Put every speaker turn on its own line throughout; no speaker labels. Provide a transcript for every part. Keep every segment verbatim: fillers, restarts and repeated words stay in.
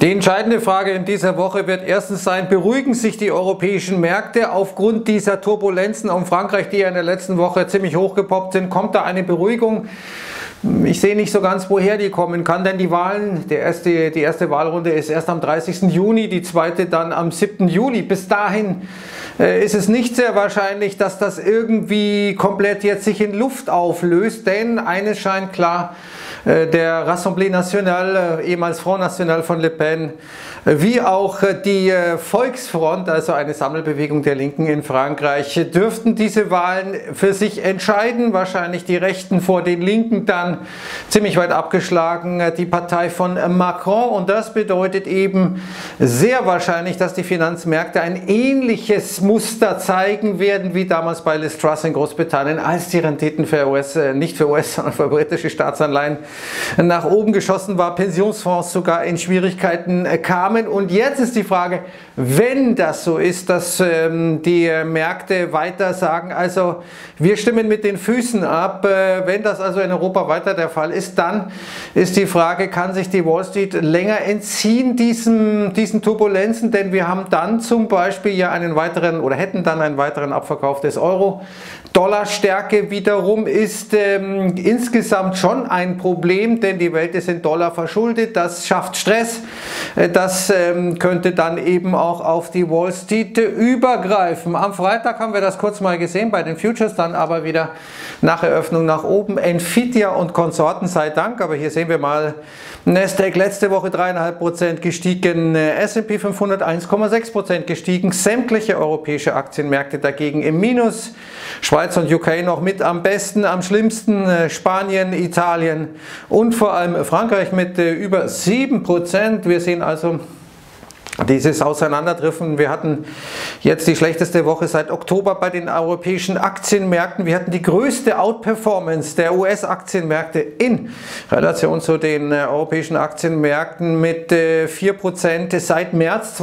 Die entscheidende Frage in dieser Woche wird erstens sein, beruhigen sich die europäischen Märkte aufgrund dieser Turbulenzen um Frankreich, die ja in der letzten Woche ziemlich hochgepoppt sind? Kommt da eine Beruhigung? Ich sehe nicht so ganz, woher die kommen kann, denn die Wahlen, der erste, die erste Wahlrunde ist erst am dreißigsten Juni, die zweite dann am siebten Juli. Bis dahin äh, ist es nicht sehr wahrscheinlich, dass das irgendwie komplett jetzt sich in Luft auflöst, denn eines scheint klar, äh, der Rassemblement National, äh, ehemals Front National von Le Pen, äh, wie auch äh, die äh, Volksfront, also eine Sammelbewegung der Linken in Frankreich, äh, dürften diese Wahlen für sich entscheiden, wahrscheinlich die Rechten vor den Linken dann ziemlich weit abgeschlagen, die Partei von Macron, und das bedeutet eben sehr wahrscheinlich, dass die Finanzmärkte ein ähnliches Muster zeigen werden wie damals bei Liz Truss in Großbritannien, als die Renditen für U S, nicht für U S, sondern für britische Staatsanleihen nach oben geschossen war, Pensionsfonds sogar in Schwierigkeiten kamen. Und jetzt ist die Frage, wenn das so ist, dass ähm, die Märkte weiter sagen, also wir stimmen mit den Füßen ab, äh, wenn das also in Europa weiter der Fall ist, dann ist die Frage, kann sich die Wall Street länger entziehen diesen, diesen Turbulenzen, denn wir haben dann zum Beispiel ja einen weiteren oder hätten dann einen weiteren Abverkauf des Euro. Dollarstärke wiederum ist ähm, insgesamt schon ein Problem, denn die Welt ist in Dollar verschuldet, das schafft Stress, äh, das ähm, könnte dann eben auch auf die Wall Street äh, übergreifen. Am Freitag haben wir das kurz mal gesehen bei den Futures, dann aber wieder nach Eröffnung nach oben, Nvidia und Konsorten sei Dank, aber hier sehen wir mal, Nasdaq letzte Woche drei Komma fünf Prozent gestiegen, S und P fünfhundert eins Komma sechs Prozent gestiegen, sämtliche europäische Aktienmärkte dagegen im Minus, Schweiz und U K noch mit am besten, am schlimmsten Spanien, Italien und vor allem Frankreich mit über sieben Prozent. Wir sehen also dieses Auseinanderdriften. Wir hatten jetzt die schlechteste Woche seit Oktober bei den europäischen Aktienmärkten. Wir hatten die größte Outperformance der U S-Aktienmärkte in Relation zu den äh, europäischen Aktienmärkten mit äh, vier Prozent seit März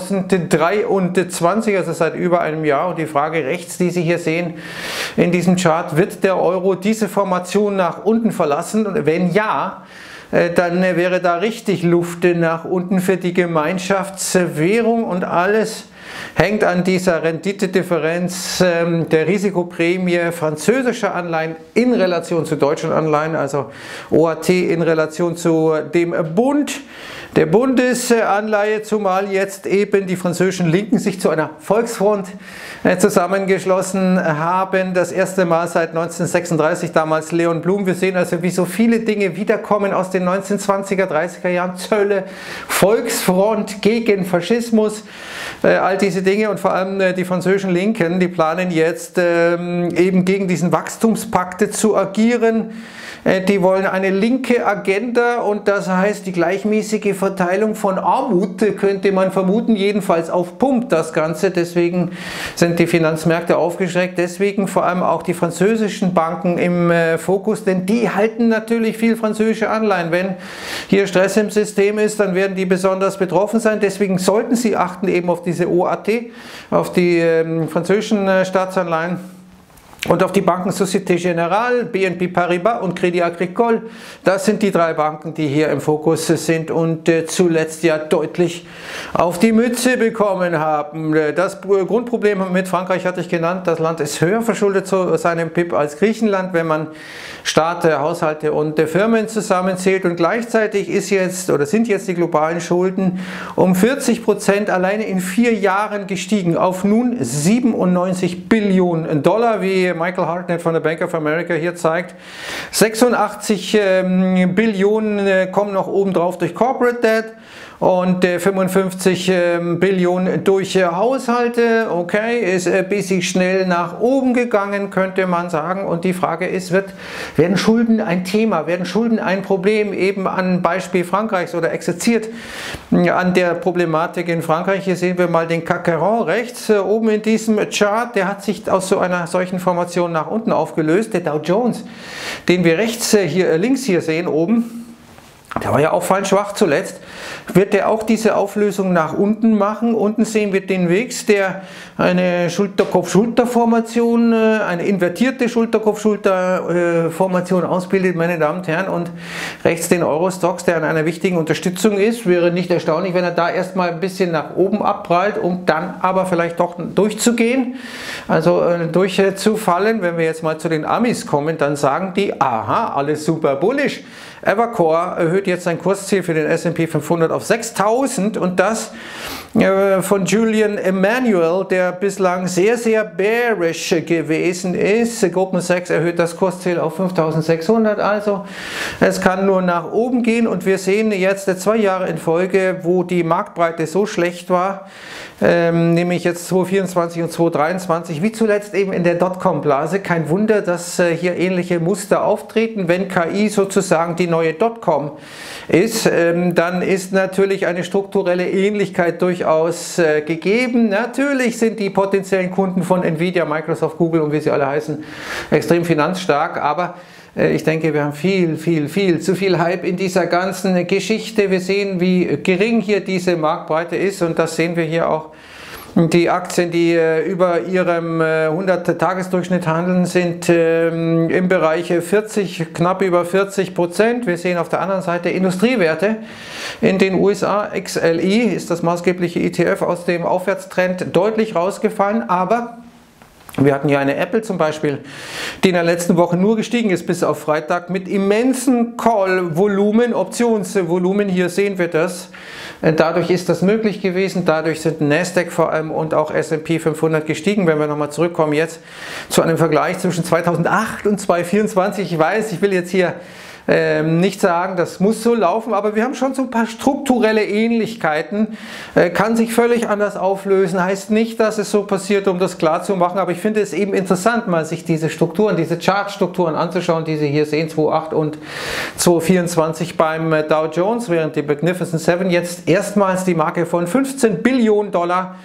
zweitausenddreiundzwanzig, also seit über einem Jahr. Und die Frage rechts, die Sie hier sehen in diesem Chart, wird der Euro diese Formation nach unten verlassen? Und wenn ja, dann wäre da richtig Luft nach unten für die Gemeinschaftswährung, und alles hängt an dieser Renditedifferenz ähm, der Risikoprämie französischer Anleihen in Relation zu deutschen Anleihen, also O A T in Relation zu dem Bund, der Bundesanleihe, zumal jetzt eben die französischen Linken sich zu einer Volksfront äh, zusammengeschlossen haben. Das erste Mal seit neunzehnhundertsechsunddreißig, damals Leon Blum. Wir sehen also, wie so viele Dinge wiederkommen aus den neunzehnhundertzwanziger, dreißiger Jahren. Zölle, Volksfront gegen Faschismus, äh, all diese Dinge, und vor allem äh, die französischen Linken, die planen jetzt ähm, eben gegen diesen Wachstumspakte zu agieren. Die wollen eine linke Agenda, und das heißt die gleichmäßige Verteilung von Armut, könnte man vermuten, jedenfalls auf Pump das Ganze. Deswegen sind die Finanzmärkte aufgeschreckt, deswegen vor allem auch die französischen Banken im äh, Fokus, denn die halten natürlich viel französische Anleihen. Wenn hier Stress im System ist, dann werden die besonders betroffen sein. Deswegen sollten sie achten eben auf diese O A T, auf die äh, französischen äh, Staatsanleihen. Und auf die Banken Société Générale, B N P Paribas und Crédit Agricole. Das sind die drei Banken, die hier im Fokus sind und äh, zuletzt ja deutlich auf die Mütze bekommen haben. Das Grundproblem mit Frankreich hatte ich genannt. Das Land ist höher verschuldet zu seinem P I B als Griechenland, wenn man Staat, Haushalte und äh, Firmen zusammenzählt. Und gleichzeitig ist jetzt oder sind jetzt die globalen Schulden um vierzig Prozent alleine in vier Jahren gestiegen auf nun siebenundneunzig Billionen Dollar, wie Michael Hartnett von der Bank of America hier zeigt. sechsundachtzig ähm, Billionen äh, kommen noch oben drauf durch Corporate Debt und äh, fünfundfünfzig äh, Billionen durch äh, Haushalte. Okay, ist ein äh, bisschen schnell nach oben gegangen, könnte man sagen. Und die Frage ist, wird, werden Schulden ein Thema, werden Schulden ein Problem, eben an Beispiel Frankreichs oder exerziert äh, an der Problematik in Frankreich. Hier sehen wir mal den C A C quarante rechts äh, oben in diesem Chart. Der hat sich aus so einer solchen Formation nach unten aufgelöst. Der Dow Jones, den wir rechts äh, hier äh, links hier sehen oben, der war ja auffallend schwach zuletzt. wird er auch diese Auflösung nach unten machen. Unten sehen wir den Wix, der eine Schulterkopf-Schulter-Formation, eine invertierte Schulterkopf-Schulter-Formation ausbildet, meine Damen und Herren, und rechts den Euro-Stoxx, der an einer wichtigen Unterstützung ist. Wäre nicht erstaunlich, wenn er da erstmal ein bisschen nach oben abprallt, um dann aber vielleicht doch durchzugehen, also äh, durchzufallen. Wenn wir jetzt mal zu den Amis kommen, dann sagen die, aha, alles super bullish. Evercore erhöht jetzt sein Kursziel für den S und P fünfhundert auf sechstausend und das äh, von Julian Emanuel, der bislang sehr, sehr bearish gewesen ist. Goldman Sachs erhöht das Kursziel auf fünftausendsechshundert, also es kann nur nach oben gehen und wir sehen jetzt zwei Jahre in Folge, wo die Marktbreite so schlecht war, ähm, nämlich jetzt zweitausendvierundzwanzig und zweitausenddreiundzwanzig, wie zuletzt eben in der Dotcom-Blase. Kein Wunder, dass äh, hier ähnliche Muster auftreten, wenn K I sozusagen die neue Dotcom ist, ähm, dann ist natürlich eine strukturelle Ähnlichkeit durchaus äh, gegeben. Natürlich sind die potenziellen Kunden von Nvidia, Microsoft, Google und wie sie alle heißen, extrem finanzstark, aber äh, ich denke, wir haben viel, viel, viel zu viel Hype in dieser ganzen Geschichte. Wir sehen, wie gering hier diese Marktbreite ist und das sehen wir hier auch. Die Aktien, die äh, über ihrem äh, hundert-Tages-Durchschnitt handeln, sind ähm, im Bereich vierzig, knapp über vierzig Prozent. Wir sehen auf der anderen Seite Industriewerte in den U S A. X L I ist das maßgebliche E T F aus dem Aufwärtstrend deutlich rausgefallen, aber wir hatten ja eine Apple zum Beispiel, die in der letzten Woche nur gestiegen ist bis auf Freitag mit immensen Call-Volumen, Optionsvolumen. Hier sehen wir das. Dadurch ist das möglich gewesen, dadurch sind Nasdaq vor allem und auch S und P fünfhundert gestiegen. Wenn wir nochmal zurückkommen jetzt zu einem Vergleich zwischen zweitausendacht und zweitausendvierundzwanzig, ich weiß, ich will jetzt hier ähm, nicht sagen, das muss so laufen, aber wir haben schon so ein paar strukturelle Ähnlichkeiten, äh, kann sich völlig anders auflösen, heißt nicht, dass es so passiert, um das klar zu machen, aber ich finde es eben interessant, mal sich diese Strukturen, diese Chartstrukturen anzuschauen, die Sie hier sehen, zweitausendacht und zweitausendvierundzwanzig beim Dow Jones, während die Magnificent Seven jetzt erstmals die Marke von fünfzehn Billionen Dollar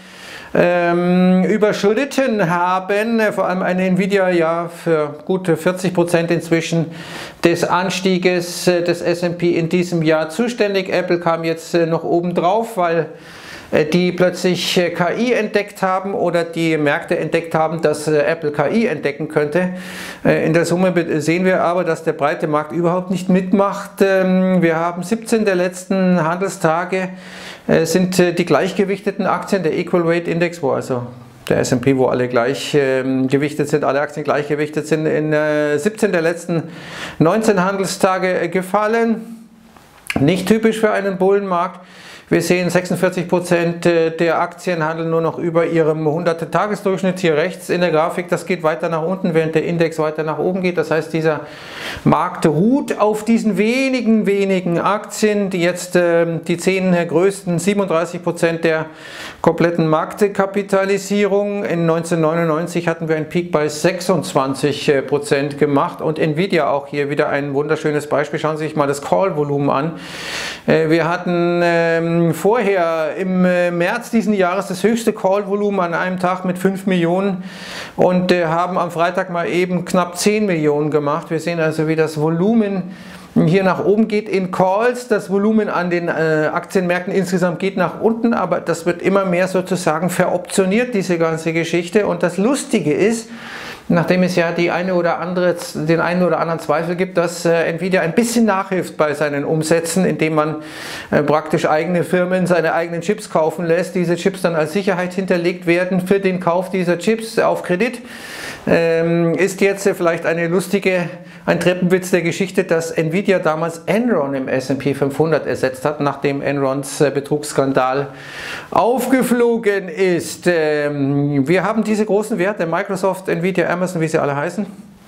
Ähm, überschritten haben, vor allem eine Nvidia ja für gute vierzig Prozent inzwischen des Anstieges des S und P in diesem Jahr zuständig. Apple kam jetzt noch oben drauf, weil die plötzlich K I entdeckt haben oder die Märkte entdeckt haben, dass Apple K I entdecken könnte. In der Summe sehen wir aber, dass der breite Markt überhaupt nicht mitmacht. Wir haben siebzehn der letzten Handelstage sind die gleichgewichteten Aktien, der Equal Weight Index, wo also der S und P, wo alle gleich ähm, gewichtet sind, alle Aktien gleichgewichtet sind, in äh, siebzehn der letzten neunzehn Handelstage äh, gefallen. Nicht typisch für einen Bullenmarkt. Wir sehen, sechsundvierzig Prozent der Aktien handeln nur noch über ihrem hundert-Tages-Durchschnitt hier rechts in der Grafik. Das geht weiter nach unten, während der Index weiter nach oben geht. Das heißt, dieser Markt ruht auf diesen wenigen, wenigen Aktien, die jetzt äh, die zehn größten, siebenunddreißig Prozent der kompletten Marktkapitalisierung. In neunzehnhundertneunundneunzig hatten wir einen Peak bei sechsundzwanzig Prozent gemacht und Nvidia auch hier wieder ein wunderschönes Beispiel. Schauen Sie sich mal das Call-Volumen an. Äh, wir hatten ähm, vorher im März diesen Jahres das höchste Call-Volumen an einem Tag mit fünf Millionen und äh, haben am Freitag mal eben knapp zehn Millionen gemacht. Wir sehen also, wie das Volumen hier nach oben geht in Calls. Das Volumen an den äh, Aktienmärkten insgesamt geht nach unten, aber das wird immer mehr sozusagen veroptioniert, diese ganze Geschichte. Und das Lustige ist, nachdem es ja die eine oder andere, den einen oder anderen Zweifel gibt, dass äh, Nvidia ein bisschen nachhilft bei seinen Umsätzen, indem man äh, praktisch eigene Firmen seine eigenen Chips kaufen lässt, diese Chips dann als Sicherheit hinterlegt werden für den Kauf dieser Chips auf Kredit. Ähm, ist jetzt äh, vielleicht eine lustige, ein Treppenwitz der Geschichte, dass Nvidia damals Enron im S und P fünfhundert ersetzt hat, nachdem Enrons äh, Betrugsskandal aufgeflogen ist. Ähm, wir haben diese großen Werte, Microsoft, Nvidia, Amazon, wie sie alle heißen,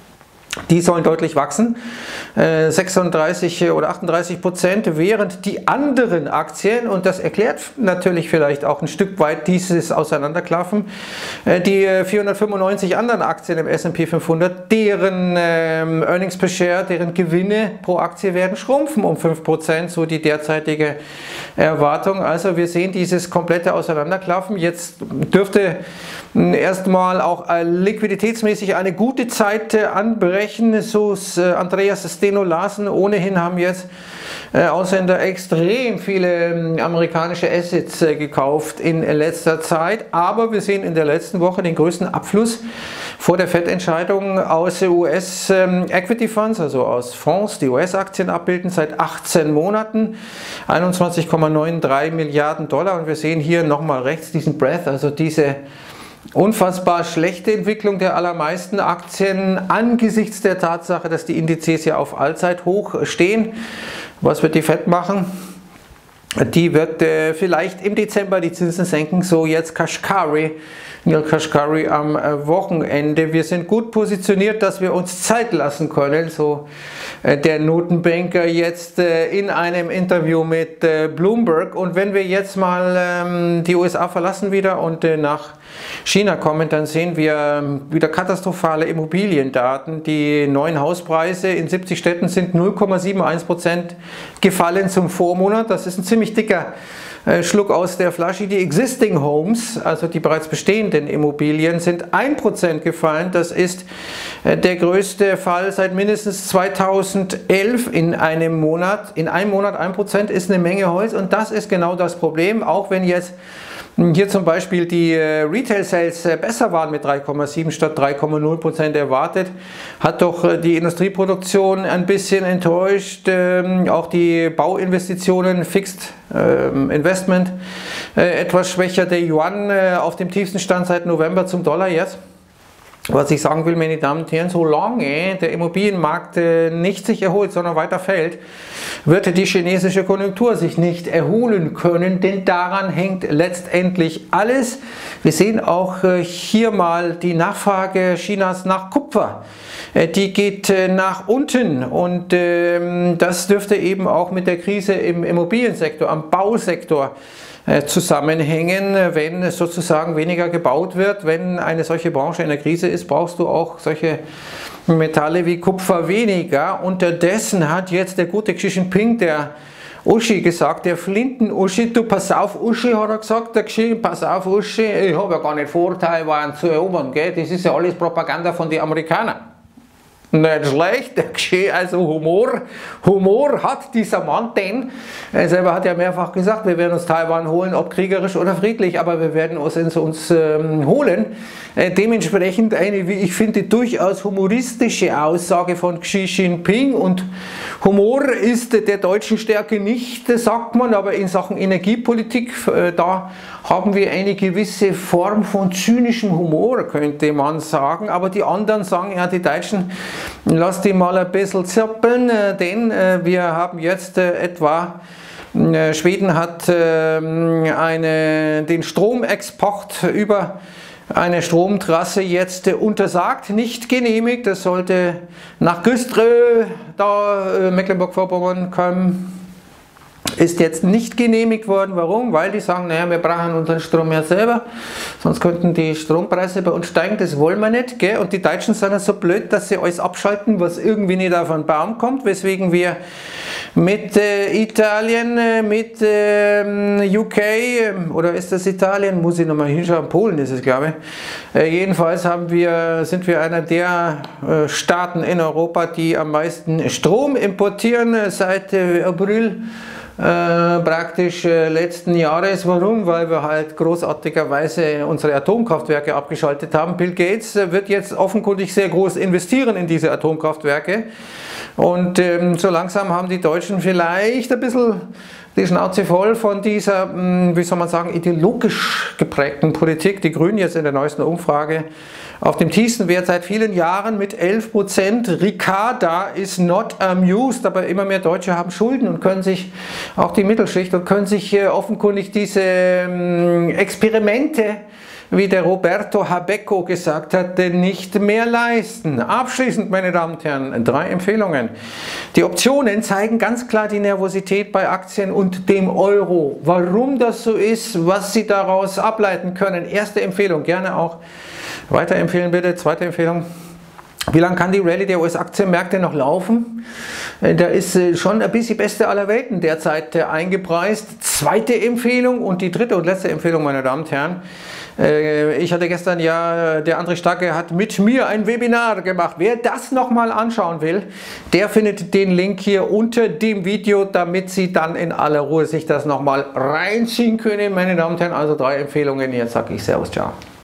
die sollen deutlich wachsen, äh, sechsunddreißig oder achtunddreißig Prozent, während die anderen Aktien, und das erklärt natürlich vielleicht auch ein Stück weit dieses Auseinanderklaffen, äh, die vierhundertfünfundneunzig anderen Aktien im S und P fünfhundert, deren äh, Earnings per Share, deren Gewinne pro Aktie werden schrumpfen um fünf Prozent, so die derzeitige Erwartung. Also wir sehen dieses komplette Auseinanderklaffen. Jetzt dürfte erstmal auch liquiditätsmäßig eine gute Zeit anbrechen, so Andreas Steno Larsen. Ohnehin haben jetzt äh, Ausländer extrem viele äh, amerikanische Assets äh, gekauft in letzter Zeit, aber wir sehen in der letzten Woche den größten Abfluss vor der Fed-Entscheidung aus U S ähm, Equity Funds, also aus Fonds, die U S-Aktien abbilden, seit achtzehn Monaten, einundzwanzig Komma dreiundneunzig Milliarden Dollar, und wir sehen hier nochmal rechts diesen Breadth, also diese unfassbar schlechte Entwicklung der allermeisten Aktien angesichts der Tatsache, dass die Indizes ja auf Allzeithoch stehen. Was wird die Fed machen? Die wird äh, vielleicht im Dezember die Zinsen senken, so jetzt Kashkari, Neel Kashkari am äh, Wochenende. Wir sind gut positioniert, dass wir uns Zeit lassen können, so äh, der Notenbanker jetzt äh, in einem Interview mit äh, Bloomberg. Und wenn wir jetzt mal ähm, die U S A verlassen wieder und äh, nach China kommen, dann sehen wir wieder katastrophale Immobiliendaten. Die neuen Hauspreise in siebzig Städten sind null Komma einundsiebzig Prozent gefallen zum Vormonat. Das ist ein ziemlich dicker äh, Schluck aus der Flasche. Die Existing Homes, also die bereits bestehenden Immobilien, sind ein Prozent gefallen. Das ist äh, der größte Fall seit mindestens zweitausendelf in einem Monat. In einem Monat ein Prozent ist eine Menge Holz, und das ist genau das Problem, auch wenn jetzt hier zum Beispiel die Retail Sales besser waren mit drei Komma sieben statt drei Komma null Prozent erwartet, hat doch die Industrieproduktion ein bisschen enttäuscht, auch die Bauinvestitionen, Fixed Investment etwas schwächer, der Yuan auf dem tiefsten Stand seit November zum Dollar jetzt. Was ich sagen will, meine Damen und Herren, solange der Immobilienmarkt nicht sich erholt, sondern weiter fällt, wird die chinesische Konjunktur sich nicht erholen können, denn daran hängt letztendlich alles. Wir sehen auch hier mal die Nachfrage Chinas nach Kupfer. Die geht nach unten, und das dürfte eben auch mit der Krise im Immobiliensektor, am Bausektor zusammenhängen. Wenn sozusagen weniger gebaut wird, wenn eine solche Branche in der Krise ist, brauchst du auch solche Metalle wie Kupfer weniger. Unterdessen hat jetzt der gute Xi Jinping, der Uschi, gesagt, der Flinten-Uschi, du pass auf Uschi, hat er gesagt, der Xi, pass auf Uschi, ich habe ja gar nicht vor, Taiwan zu erobern, gell? Das ist ja alles Propaganda von den Amerikanern. Nicht schlecht, der Xi, also Humor, Humor hat dieser Mann, denn er selber hat ja mehrfach gesagt, wir werden uns Taiwan holen, ob kriegerisch oder friedlich, aber wir werden uns, uns ähm, holen. Äh, dementsprechend eine, wie ich finde, durchaus humoristische Aussage von Xi Jinping, und Humor ist der deutschen Stärke nicht, sagt man, aber in Sachen Energiepolitik, äh, da haben wir eine gewisse Form von zynischem Humor, könnte man sagen, aber die anderen sagen, ja, die Deutschen, lass die mal ein bisschen zippeln, denn wir haben jetzt etwa, Schweden hat eine, den Stromexport über eine Stromtrasse jetzt untersagt, nicht genehmigt. Das sollte nach Güstrow, da Mecklenburg-Vorpommern kommen. Ist jetzt nicht genehmigt worden. Warum? Weil die sagen, naja, wir brauchen unseren Strom ja selber, sonst könnten die Strompreise bei uns steigen, das wollen wir nicht. Gell? Und die Deutschen sind ja so blöd, dass sie alles abschalten, was irgendwie nicht auf den Baum kommt, weswegen wir mit äh, Italien, äh, mit äh, U K, äh, oder ist das Italien? Muss ich nochmal hinschauen, Polen ist es, glaube ich. Äh, jedenfalls haben wir, sind wir einer der äh, Staaten in Europa, die am meisten Strom importieren äh, seit äh, April. Äh, praktisch äh, letzten Jahres. Warum? Weil wir halt großartigerweise unsere Atomkraftwerke abgeschaltet haben. Bill Gates äh, wird jetzt offenkundig sehr groß investieren in diese Atomkraftwerke, und ähm, so langsam haben die Deutschen vielleicht ein bisschen die Schnauze voll von dieser, mh, wie soll man sagen, ideologisch geprägten Politik. Die Grünen jetzt in der neuesten Umfrage auf dem tiefsten Wert seit vielen Jahren mit elf Prozent. Ricarda is not amused, aber immer mehr Deutsche haben Schulden und können sich, auch die Mittelschicht, und können sich äh, offenkundig diese äh, Experimente, wie der Roberto Habecco gesagt hat, nicht mehr leisten. Abschließend, meine Damen und Herren, drei Empfehlungen. Die Optionen zeigen ganz klar die Nervosität bei Aktien und dem Euro. Warum das so ist, was Sie daraus ableiten können. Erste Empfehlung, gerne auch weiterempfehlen bitte. Zweite Empfehlung. Wie lange kann die Rallye der U S-Aktienmärkte noch laufen? Da ist schon ein bisschen beste aller Welten derzeit eingepreist. Zweite Empfehlung und die dritte und letzte Empfehlung, meine Damen und Herren. Ich hatte gestern ja, der André Starke hat mit mir ein Webinar gemacht. Wer das nochmal anschauen will, der findet den Link hier unter dem Video, damit Sie dann in aller Ruhe sich das nochmal reinziehen können, meine Damen und Herren. Also drei Empfehlungen. Jetzt sage ich Servus, ciao.